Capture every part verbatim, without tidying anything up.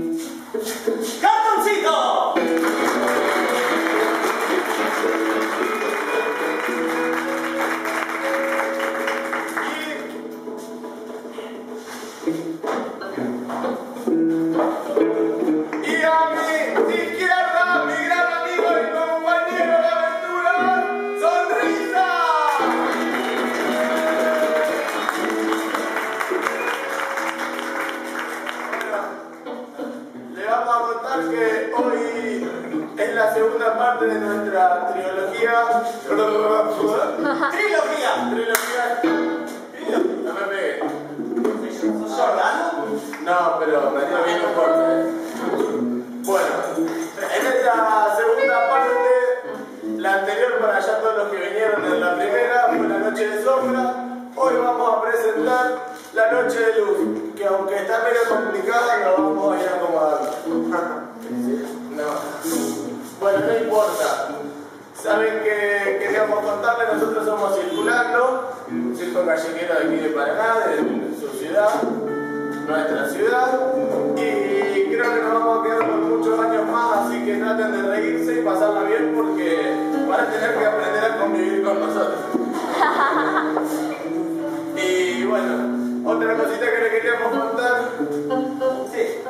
¡Cartoncito! Y a mi izquierda, mi gran amigo y compañero de aventura, Sonrisa. Le vamos a contar que hoy es la segunda parte de nuestra trilogía. ¡Trilogía! Trilogía. No me pegué. ¿Sos Jordano? No, pero me dio bien un corte. Bueno, en esta segunda parte, la anterior para ya todos los que vinieron en la primera fue la noche de sombra. Hoy vamos a presentar la noche de luz, que aunque está medio complicada, lo vamos a ir acomodando. No. Bueno, no importa. Saben que queríamos contarles, nosotros somos Circulando, un circo callejero de aquí de Paraná, de su ciudad, nuestra ciudad, y creo que nos vamos a quedar por muchos años más, así que traten de reírse y pasarla bien porque van a tener que aprender a convivir con nosotros. Y bueno, otra cosita que le queríamos contar. Sí.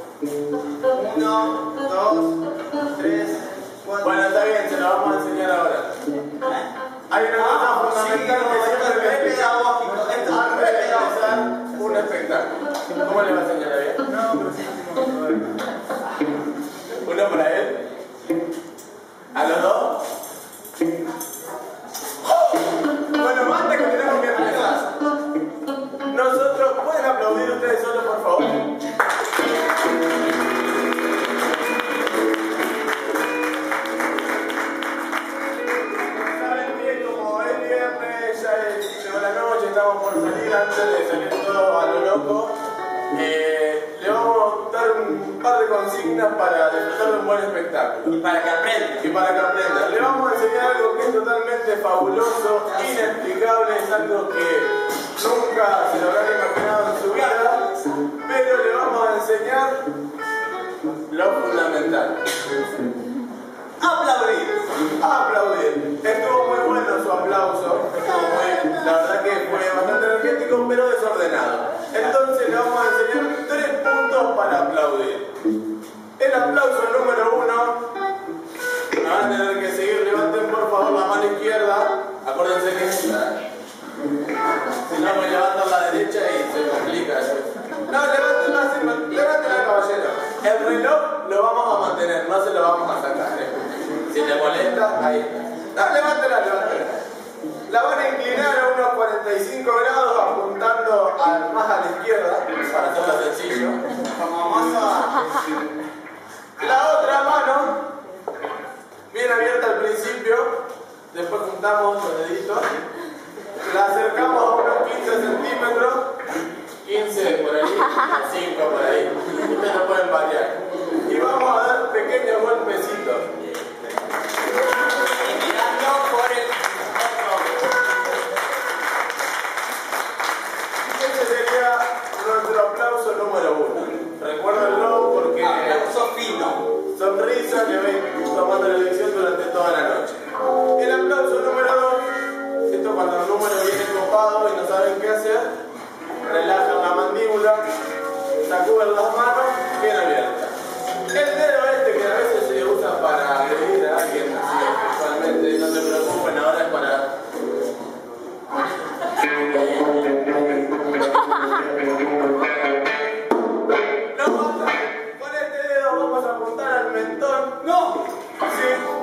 Uno, dos, tres, cuatro. Bueno, está bien, se lo vamos a enseñar ahora. Hay una cosa fundamental que siempre que pedagógico. Esto es realizar un espectáculo. ¿Cómo le va a enseñar a bien? No, pero sí. Uno para él. ¿A los dos? Bueno, antes que tenemos que empezar, nosotros, ¿pueden aplaudir ustedes solos, por favor? Saben bien, como es viernes, ya es, llegó la noche, estamos por salir, antes de salir todo a lo loco, eh, le vamos a dar un par de consignas para disfrutar de un buen espectáculo. Y para que aprendan. Y para que aprendan. Le vamos a enseñar algo que es totalmente fabuloso, inexplicable, es algo que nunca se lo habrán imaginado en su vida, pero le vamos a enseñar lo fundamental. Aplaudir. Aplaudir. Estuvo muy bueno su aplauso. Estuvo muy, la verdad que fue bastante energético, pero desordenado. Entonces le vamos a enseñar tres puntos para aplaudir. El aplauso número uno. Me van a tener que seguir. Levanten por favor la mano izquierda. Acuérdense que si no me levantan la derecha y se complica eso. No, levanten la caballero. El reloj lo vamos a mantener, no se lo vamos a sacar. ¿eh? Si le molesta, ahí está. No, levántela, levántela. La van a inclinar a unos cuarenta y cinco grados apuntando a, más a la izquierda, para hacerlo sencillo. Como masa. La otra mano, bien abierta al principio, después juntamos los deditos, la acercamos a unos quince centímetros, quince por ahí, cinco por ahí, ustedes lo pueden variar. Y vamos a dar pequeños golpecitos. Y mirando por el Ese sería nuestro aplauso número uno. Recuérdenlo porque aplauso fino. Sonrisa que ven tomando la lección durante toda la noche. El aplauso número dos, esto cuando el número viene copado y no saben qué hacer, relajan la mandíbula, sacuden las manos bien abiertas. El dedo este que a veces se usa para agredir a alguien así sexualmente, no se preocupen, ahora es para... No basta. Con este dedo vamos a apuntar al mentón. No. Sí.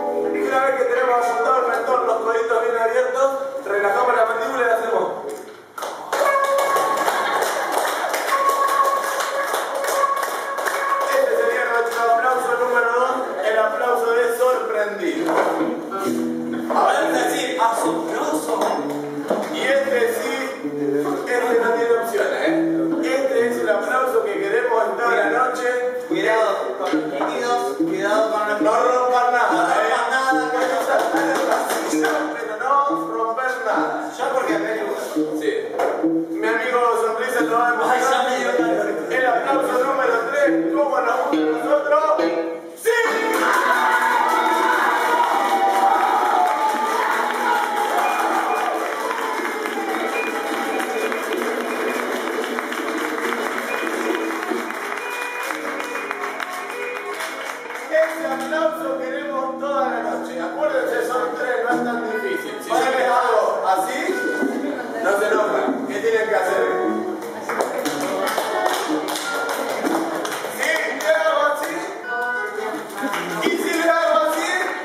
ese aplauso queremos toda la noche. Acuérdense, son tres, no es tan difícil. Si yo les hago así, no se enojan. ¿Qué tienen que hacer? ¿Sí? ¿Le hago así? ¿Y si le hago así?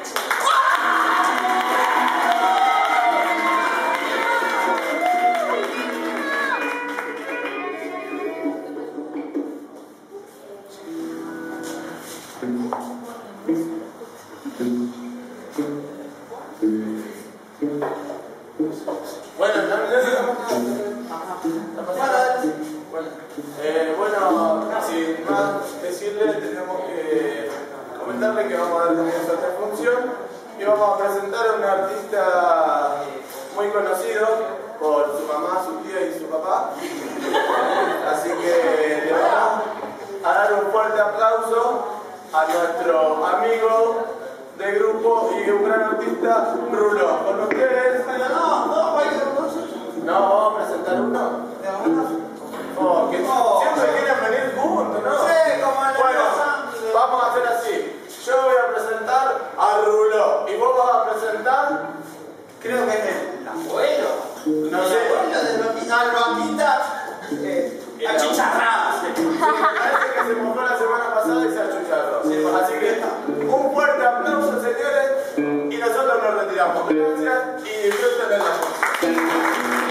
Bueno, no, no, no, bueno, eh, bueno, sin más decirle, tenemos que comentarle que vamos a dar comienzo a esta función y vamos a presentar a un artista muy conocido por su mamá, su tía y su papá. Así que le vamos a dar un fuerte aplauso a nuestro amigo de grupo y un gran artista, Rulo. Con ustedes. No, no, No, vamos a presentar uno. Oh, que siempre quieren venir juntos, ¿no? Sí, como en Bueno, Los Ángeles. vamos a hacer así. Yo voy a presentar a Rulo y vos vas a presentar. creo que es el abuelo. No el sé. abuelo de Loquita, Loquita, eh, achicharrada. Parece que se mojó la semana pasada y se achucharró. Así que un fuerte aplauso, señores, y nosotros nos retiramos. Gracias y disfruten de la música.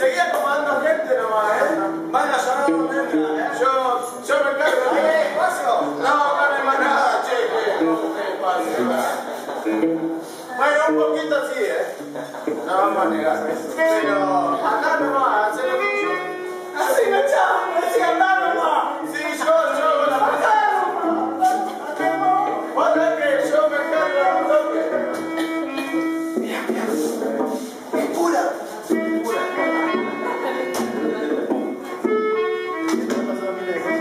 seguí acomodando gente nomás, ¿eh? Van a sonar donde entran, ¿eh? Yo, yo me encargo de... ¡Eh, espacio! No, no hay más nada, che, que no se pase. Bueno, un poquito sí, ¿eh? No vamos a negar. Pero acá nomás, hacer lo tuyo. ¡Así no, chao! ¡Así andá nomás! Sí, yo, yo con la pasada. Vos ves que yo me encargo de un toque. ¡Es pura! Pura. Esto me ha pasado miles de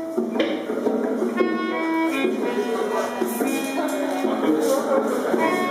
veces.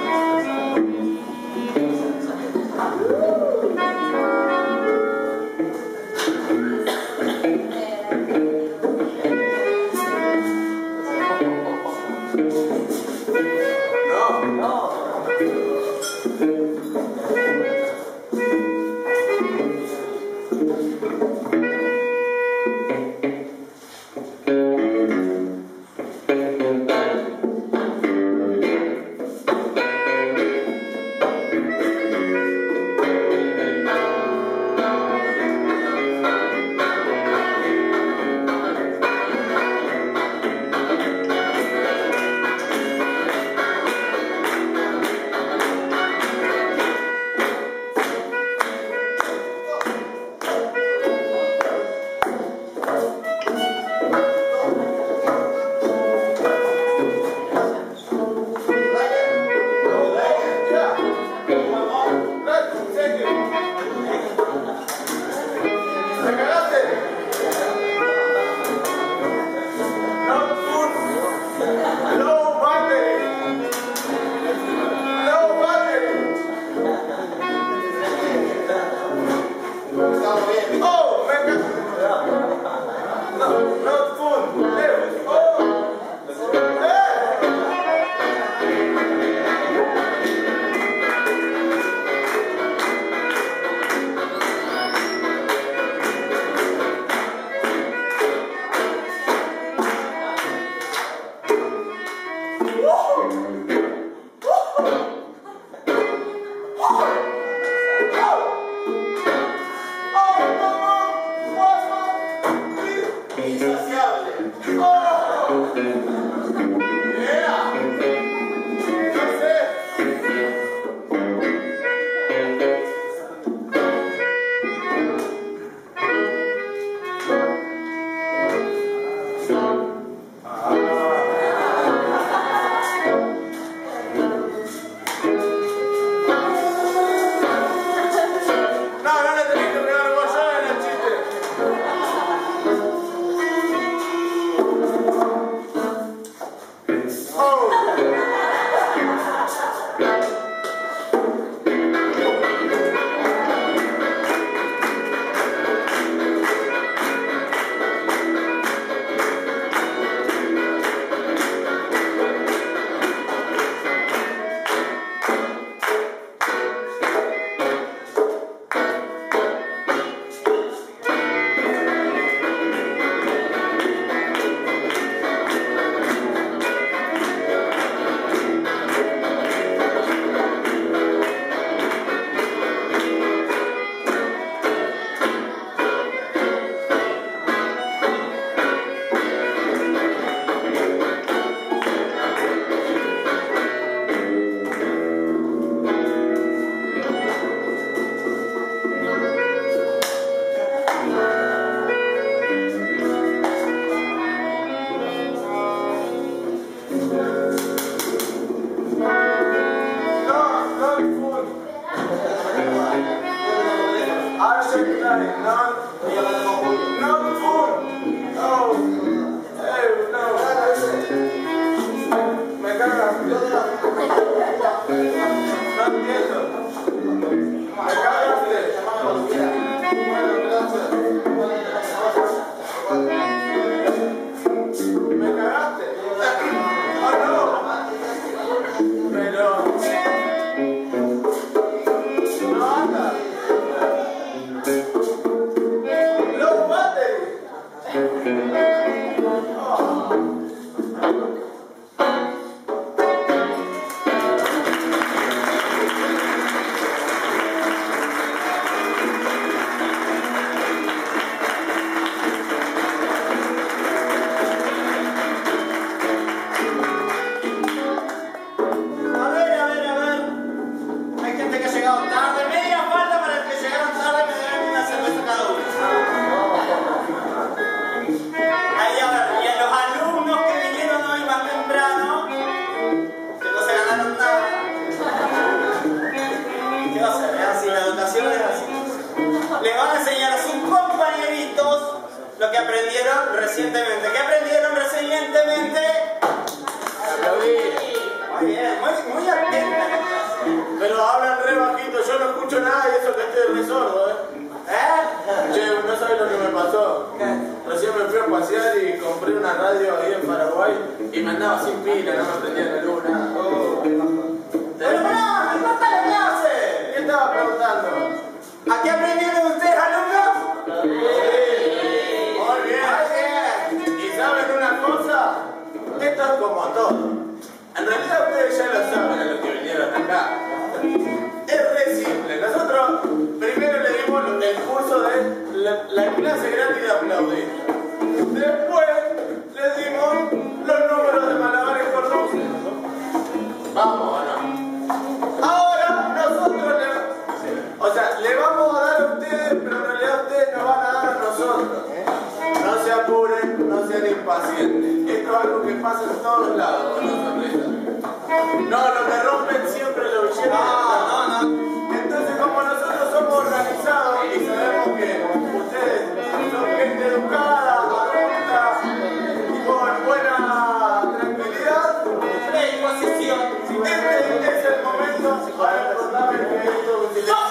lo que aprendieron recientemente. ¿Qué aprendieron recientemente? Aplaudí. Muy bien, muy, muy atenta. Pero hablan re bajito, yo no escucho nada y eso que estoy re sordo, ¿eh? ¿Eh? Che, no sabes lo que me pasó. Recién me fui a pasear y compré una radio ahí en Paraguay y me andaba sin pila, no me prendía la luz, nada. Oh, pero no, no importa la clase. ¿Qué estaba preguntando? ¿A qué aprendieron ustedes, alumnos? Sí. Muy bien. ¿Y saben una cosa? Esto es como todo. En realidad ustedes ya lo saben a lo que vinieron acá. Es re simple. Nosotros primero le dimos el curso de la, la clase gratis de aplaudir. Después les dimos los números de malabares con música. Vamos, ¿o no? Ahora nosotros le, o sea, le vamos a dar a ustedes, pero en realidad ustedes nos van a dar a nosotros. No se apuren, no sean impacientes. Esto es algo que pasa en todos lados con los atletas. No, lo que rompen siempre los billetes. No, no, no. Entonces, como nosotros somos organizados y sabemos que ustedes son gente educada, adulta y con buena tranquilidad, Predisposición. este es el momento para recordarles que esto es un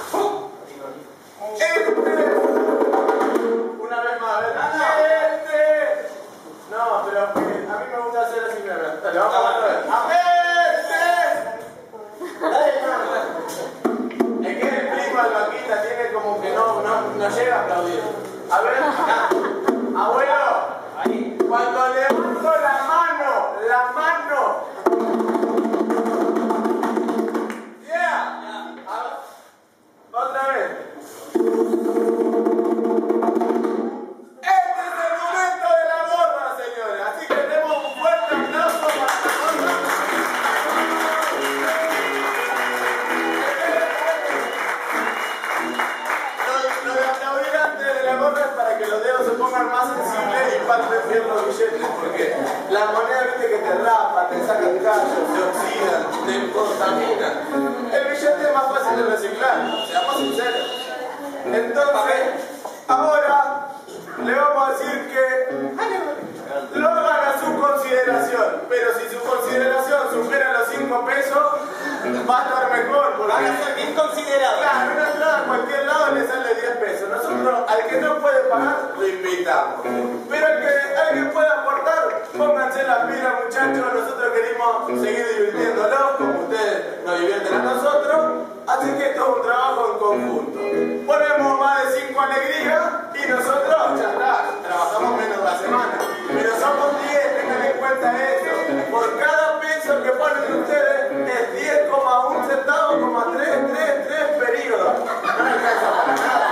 Este, una vez más, ¿verdad? Este, no, pero a mí me gusta hacer así, mira, dale, vamos a ver. Es que el primo de Vaquita tiene como que no, no, no llega a aplaudir. A ver, acá. Abuelo, cuando levanto la mano, la mano. Yeah. A ver, otra vez. Este es el momento de la gorra, señores. Así que tenemos un fuerte aplauso para la gorra. Lo de aplaudir antes de la gorra es para que los dedos se pongan más sensibles y parten bien los billetes, porque la moneda, viste, que te rapa, te sacan callos, te oxidan, te contaminan. El billete es más fácil de reciclar, seamos sinceros. Entonces, ahora le vamos a decir que lo hagan a su consideración, pero si su consideración supera los cinco pesos, va a estar mejor, porque Van a ser bien considerados. claro, una entrada a cualquier lado le sale diez pesos. Nosotros, al que no puede pagar, lo invitamos. Pero al que, al que pueda aportar, pónganse las pilas, muchachos. Nosotros queremos seguir divirtiéndolos, como ustedes nos divierten a nosotros. Así que esto es un trabajo en conjunto. Ponemos más de cinco alegrías y nosotros, ya está, trabajamos menos la semana. Pero somos diez, tengan en cuenta eso. Por cada peso que ponen ustedes es diez coma uno centavos, coma tres tres tres periodos. No alcanza para nada.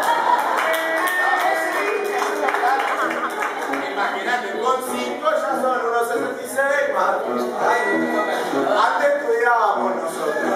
Imagínate, con cinco ya son unos sesenta y seis más. Antes estudiábamos nosotros.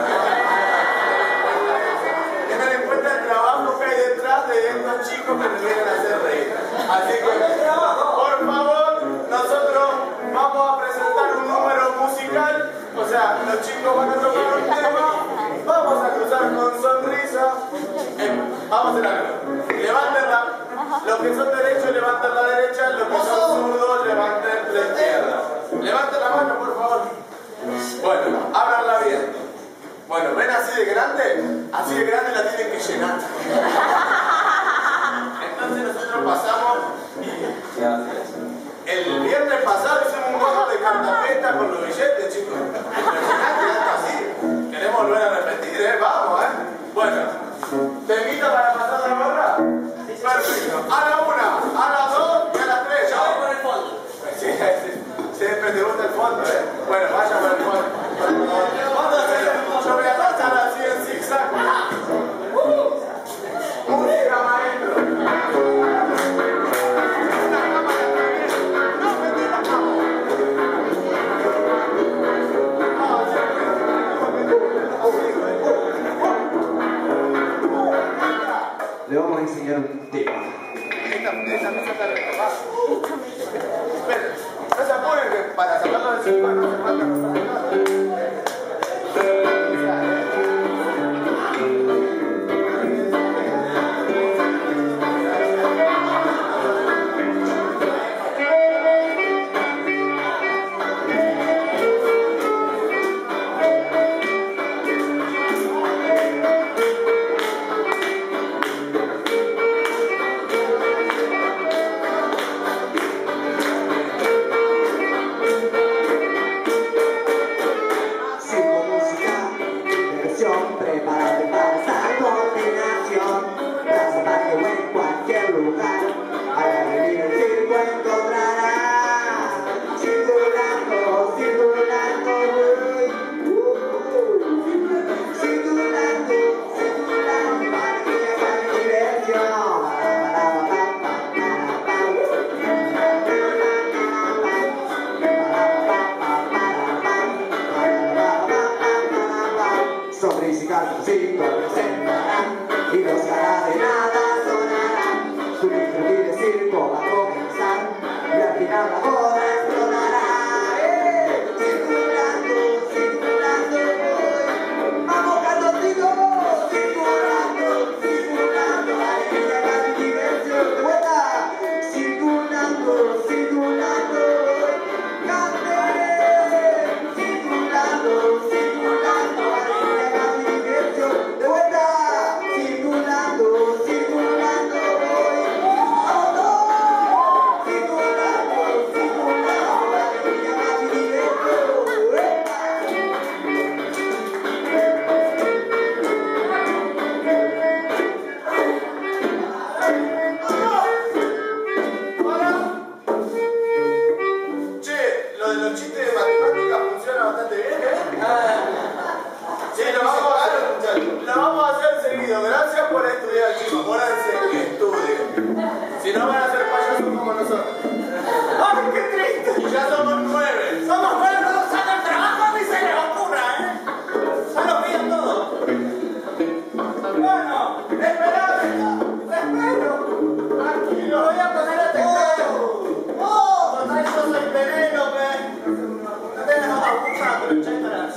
Tengan en cuenta el trabajo que hay detrás de estos chicos que nos vienen a hacer reír. Así que, por favor, nosotros vamos a presentar un número musical. O sea, los chicos van a tocar un tema. Vamos a cruzar con sonrisa. Eh, vamos a hacer algo. Levanten la... Los que son derechos, levanten la derecha. Los que son zurdos, levanten la izquierda. Levanten la mano, por favor. Bueno, ábranla bien. Bueno, ¿ven así de grande? Así de grande la tienen que llenar. Entonces nosotros pasamos... El viernes pasado hicimos un juego de cartapesta con los billetes, chicos. Impresionante, algo así. Queremos volver a repetir, ¿eh? Vamos, ¿eh? Bueno, ¿te invito para pasar la gorra? Perfecto. A la una, a las dos y a las tres. Yo voy por el fondo. Sí, sí. Siempre te gusta el fondo, ¿eh? Bueno, vaya por el fondo. Yo voy a pasar así en zigzag. Música, maestro. Le vamos a enseñar un tema. Esta, esta mesa está renovada. Esperen, no se apuren que para sacarlo de encima no se falta nada. diversión, prepárate para esa combinación. Plaza Parque o en cualquier lugar, al venir el circo encontrarás. Circulando, circulando, uh, circulando, circulando, alegría, calle, diversión. Sonrisa y calzoncito presentarán y los caras de nada sonarán. Tu increíble circo va a comenzar y al final la boda explotará. ¡Eh! Circulando, circulando voy. ¡Vamos, calzoncito! Circulando, circulando, alegría, calle y diversión. ¡De vuelta! Circulando, circulando voy. ¡Cante! Circulando, circulando, alegría, calle y diversión. ¡De vuelta! Circulando, circulando voy. ¡Vamos! Circulando, circulando, alegría, calle y diversión. Che, lo de los chistes de matemáticas funciona bastante bien, ¿eh? Sí, lo vamos a hacer, muchachos. Lo vamos a hacer seguido. Gracias por estudiar, chicos. Pónganse que estudien. Si no, van a ser payasos como nosotros. ¡Ay, qué triste! Y ya somos nueve. Somos buenos, no sacan trabajo, a mí se les ocurra, ¿eh? Ya lo piden todo. Bueno, esperad, te espero. Tranquilo, voy a poner este texto. ¡Oh! Total, yo soy Penélope. No tenés nada que buscar, pero ya estarás.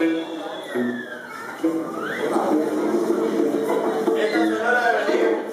Esta es hora de venir.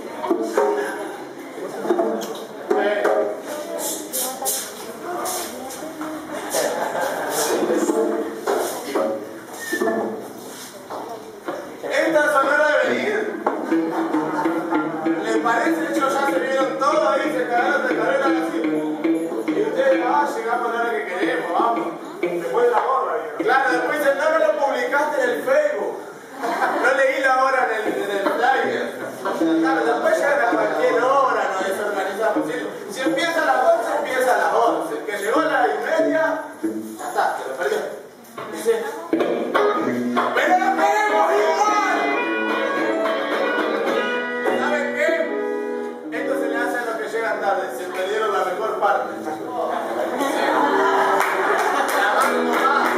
Esta es hora de venir. ¿Les parece? Ellos ya se vieron todo ahí, se cagaron de carrera así. Y ustedes, ah, llegamos a la hora que queremos, vamos. Después de la gorra, ¿vieron? Claro, después dicen, no me lo publicaste en el Facebook. No leí la hora en el, en el flyer. Claro, después llegan a cualquier hora, nos desorganizamos. Si, si empieza a las once, empieza a las once. El que llegó a las y media, ya está, se lo perdió. Dice, ¡pero lo queremos igual! ¿Saben qué? Esto se le hace a los que llegan tarde, se perdieron la mejor parte. La mano nomás.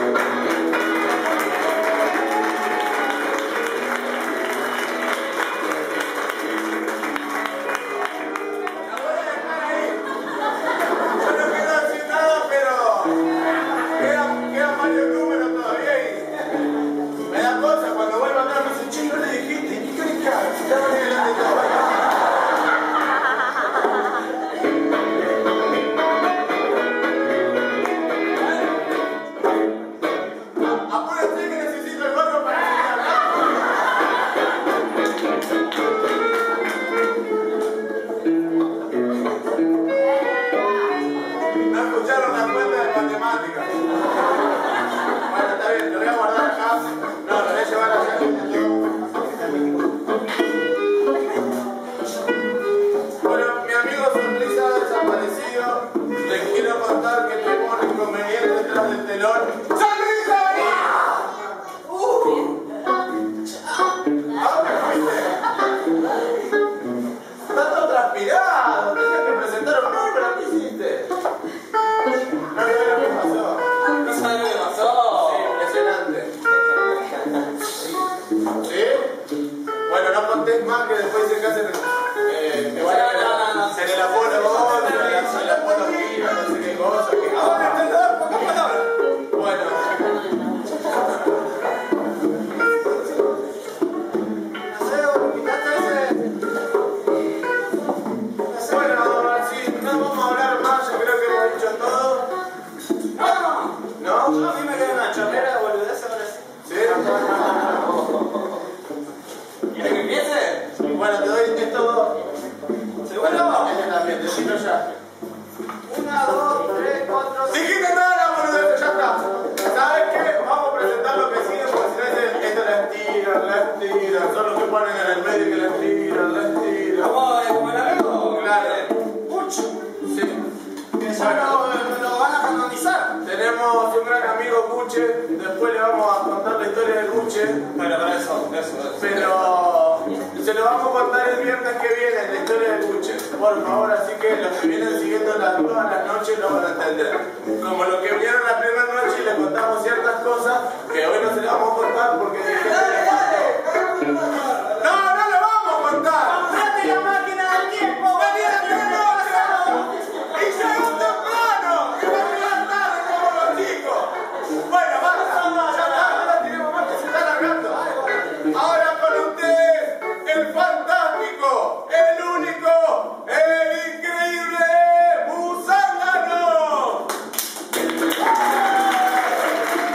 ¡Vamos!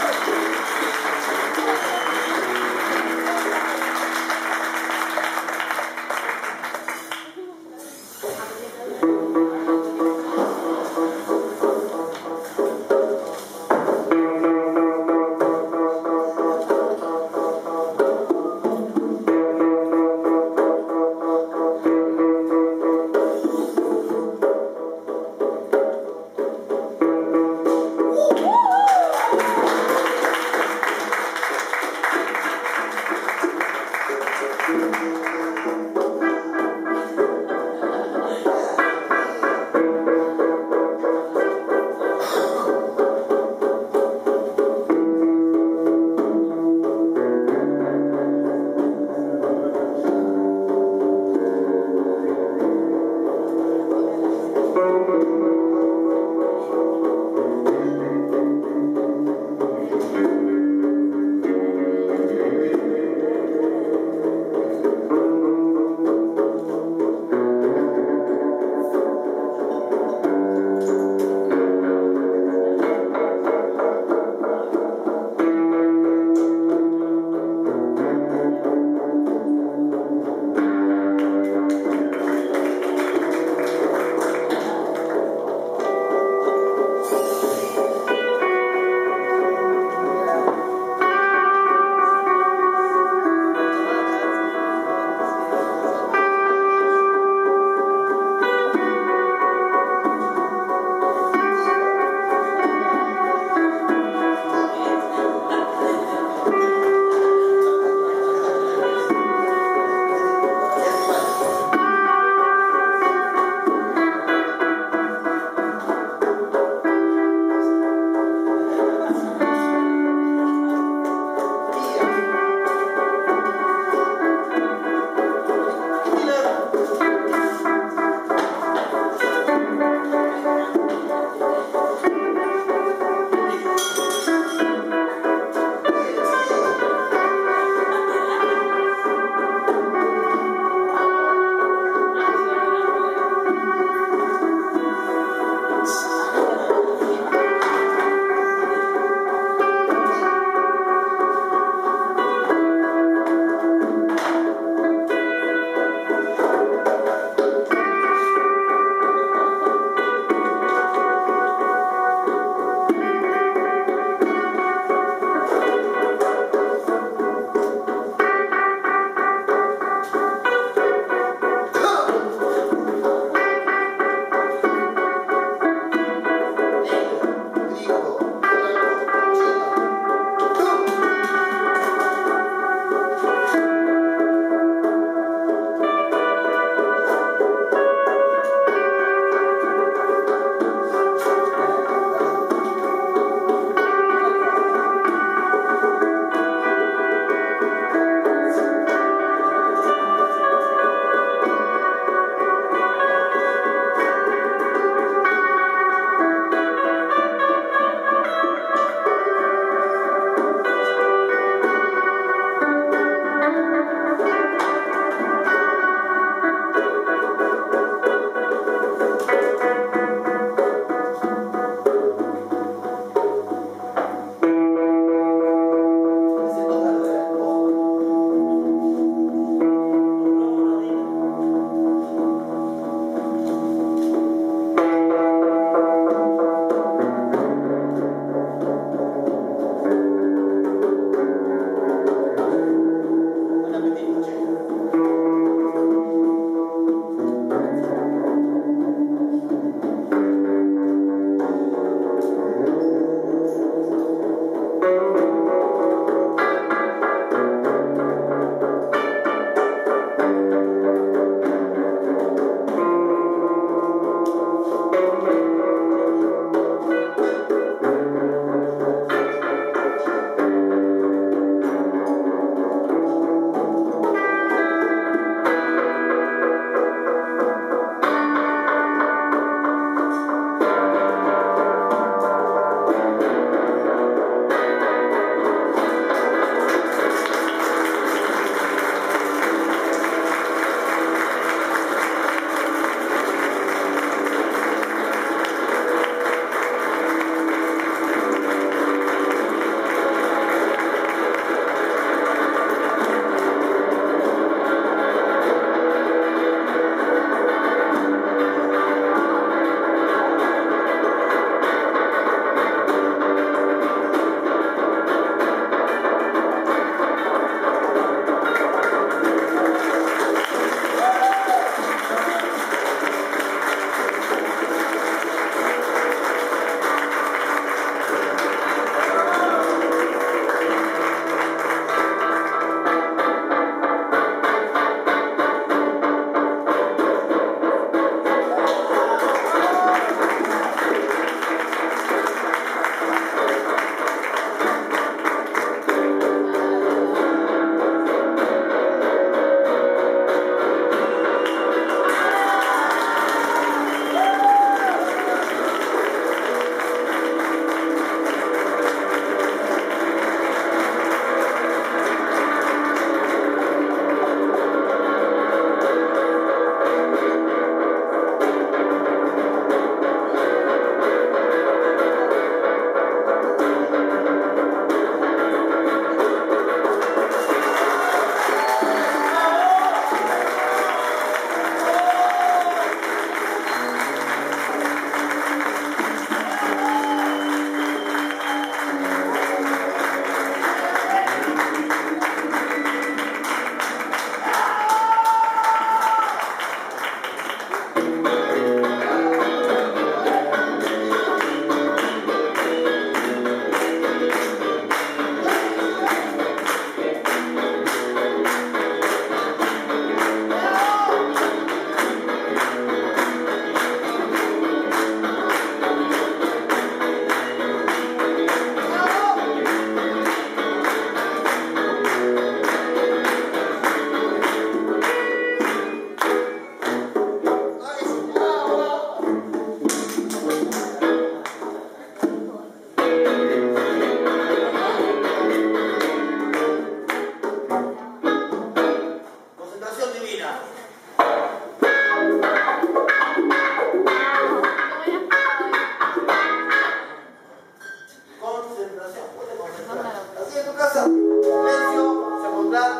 tu casa. Silencio, sepulcral.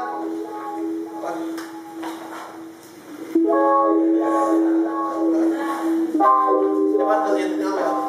Levanta el diente, no veo.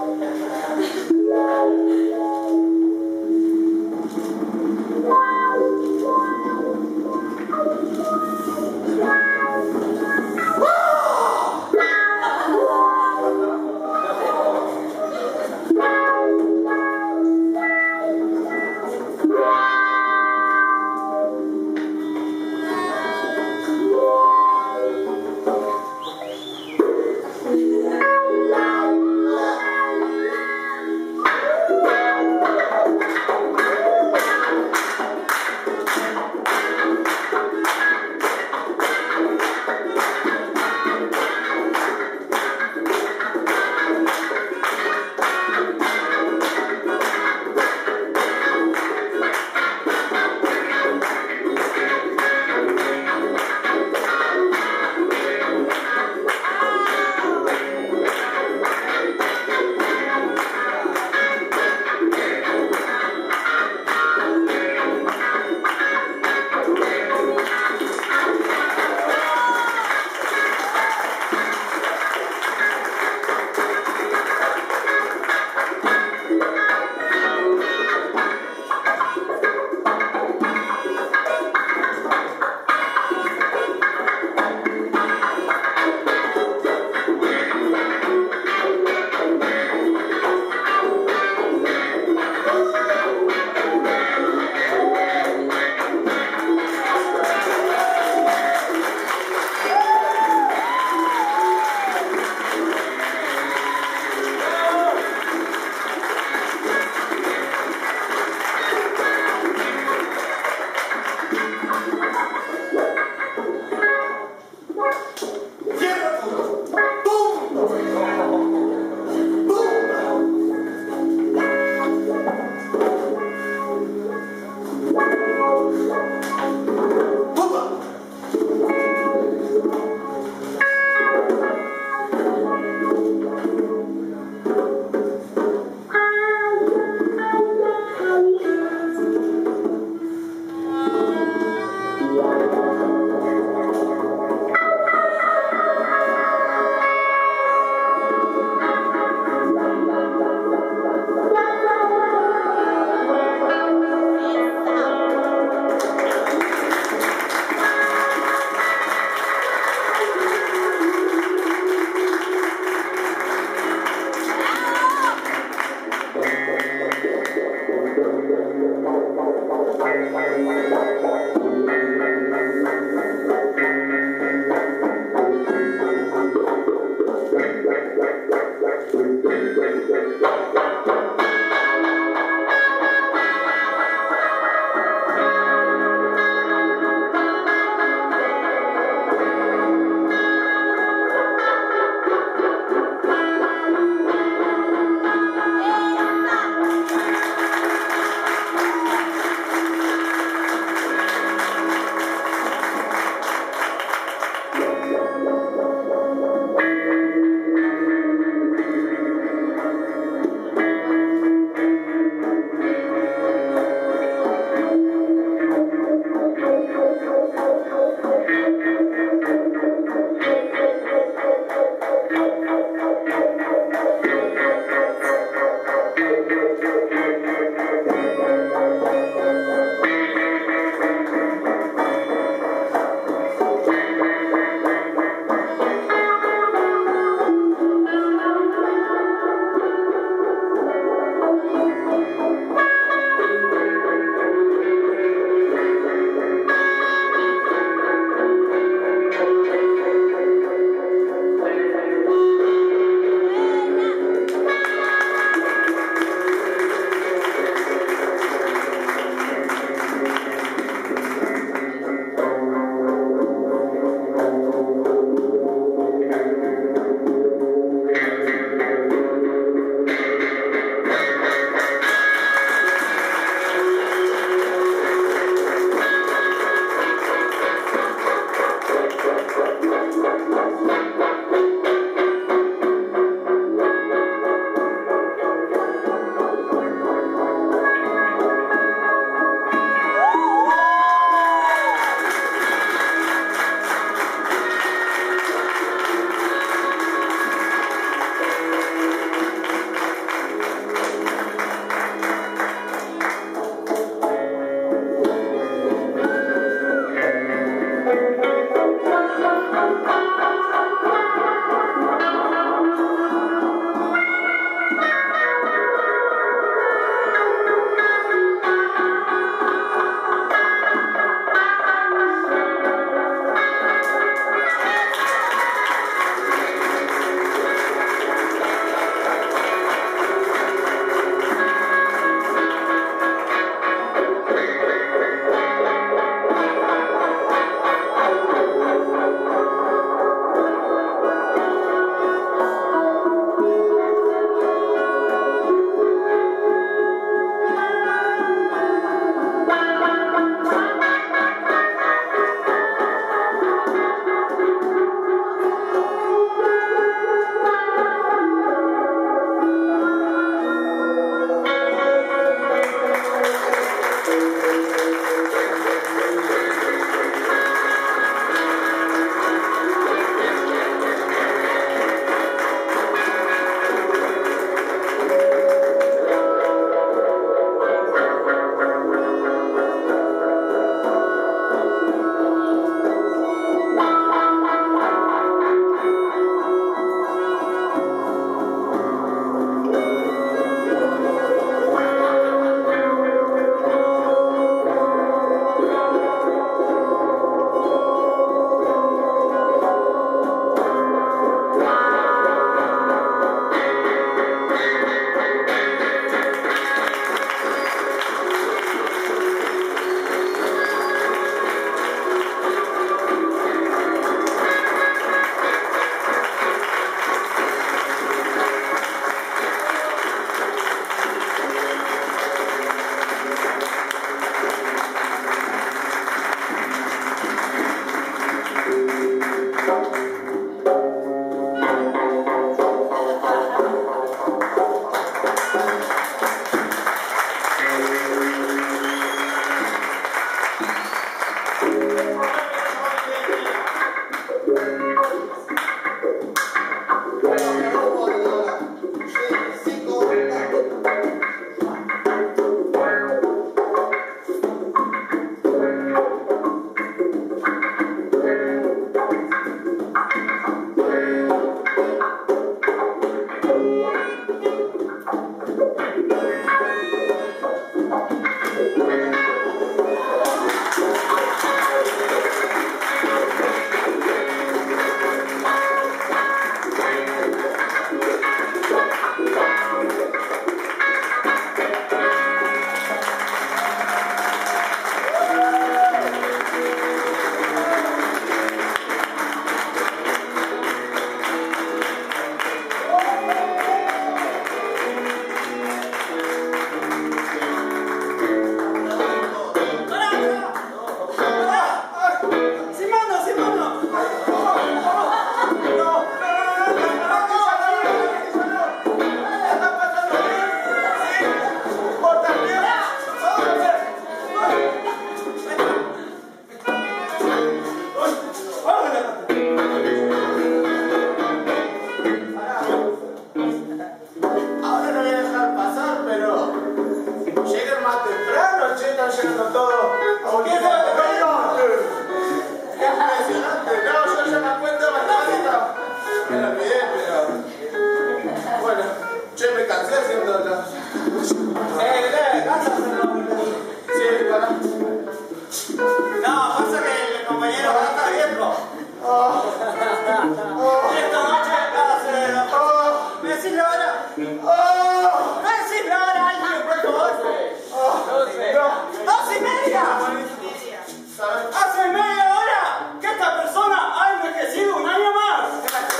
llegando todo. ¿Qué es lo que te digo? Qué impresionante. No, yo ya la cuenta matemática. Me la olvidé, pero... Bueno, che, me cansé haciendo la... Eh, eh, cánsate. Sí, para... No, pasa que el compañero va a estar viejo. Oh. Oh. Y esta noche hace... Oh. ¿Me decís la hora? Oh. ¿Me decís la hora? ¿Alguien puesto doce? doce. ¿Doce y media? ¿Sabes? Hace media hora que esta persona ha envejecido un año más.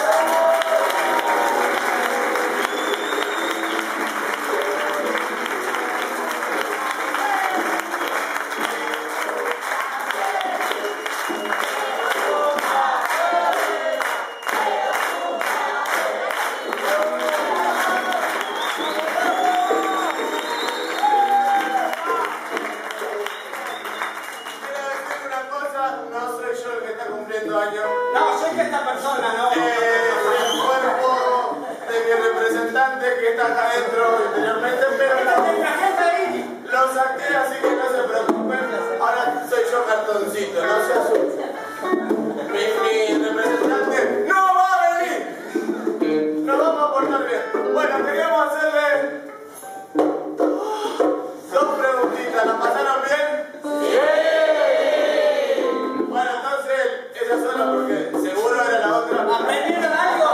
No, soy que esta persona, ¿no? Eh, el cuerpo de mi representante que está acá adentro anteriormente, pero ¿Hay gente ahí? lo saqué, así que no se preocupen. Ahora soy yo cartoncito, no se asusten. Mi, mi representante no va a venir. Nos vamos a portar bien. Bueno, queríamos hacerle dos preguntitas. ¿La pasaron bien? Bueno, entonces, esa sola porque seguro era la otra. ¿Aprendieron algo?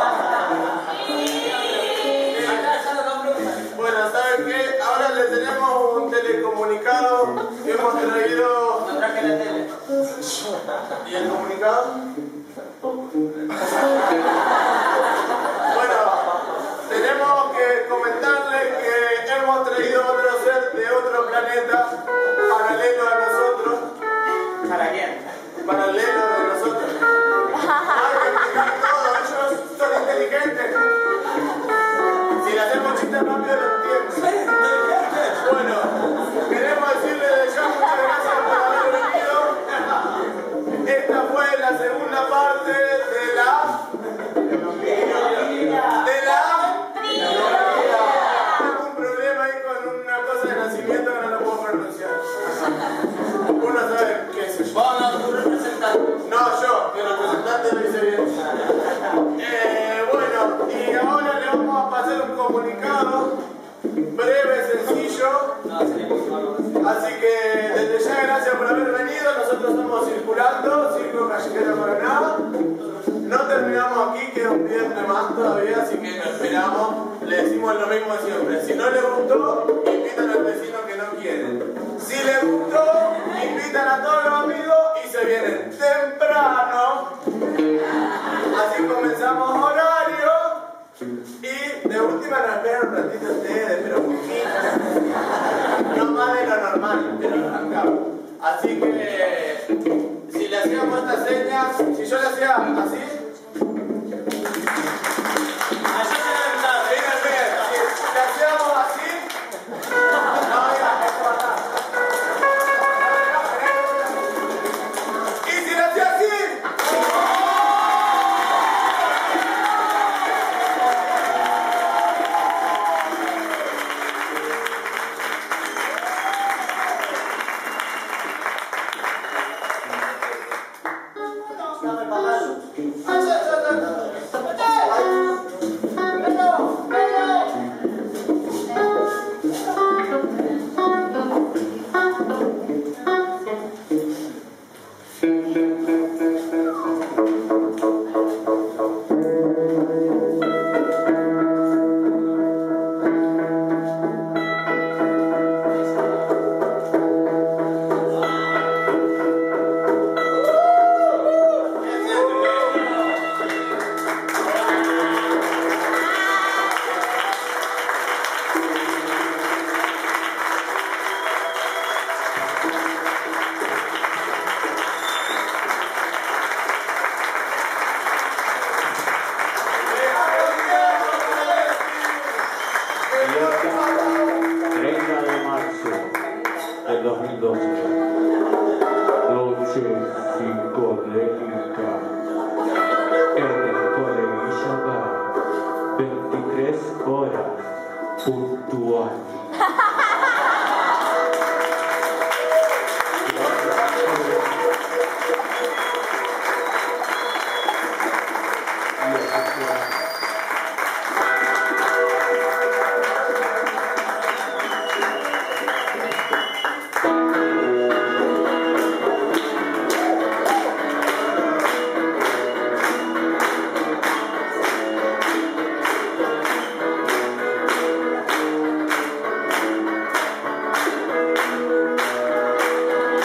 Bueno, ¿saben qué? Ahora le tenemos un telecomunicado que hemos traído. No traje la tele. ¿Y el comunicado? Bueno, tenemos que comentarles que hemos traído otro ser de otro planeta paralelo a nosotros. ¿Para quién? Paralelo de nosotros. Hay que explicar todo, ellos son inteligentes. Si le hacemos chistes rápido lo entienden. Bueno, queremos decirles de ya muchas gracias por haber venido. Esta fue la segunda parte de la... De la... Tengo un problema ahí con una cosa de nacimiento que no lo puedo pronunciar. Uno sabe qué es eso. Vos no, tu representante. No, yo, mi representante lo hice bien. Eh, bueno, y ahora le vamos a pasar un comunicado breve, sencillo. No, sería muy malo. Así que desde ya gracias por haber venido. Nosotros estamos circulando, Circo Callejero Paraná. No terminamos aquí, queda un viernes más todavía, así que lo esperamos. Le decimos lo mismo siempre. Si no le gustó, invitan al vecino que no quiere. Si le gustó, invitan a todos los amigos y se vienen temprano. Así comenzamos horario. Y de última nos esperan un ratito ustedes, pero poquito. No más de lo normal, pero arrancamos. Así que si le hacíamos estas señas, si yo le hacía así. Así se debe estar. Fíjense, si le hacíamos así. No, mira, esto va a estar. Y si le hacía así. Dame papel. treinta de marzo del dos mil doce, noche psicodélica en el Colegio Bar, veintitrés horas puntual.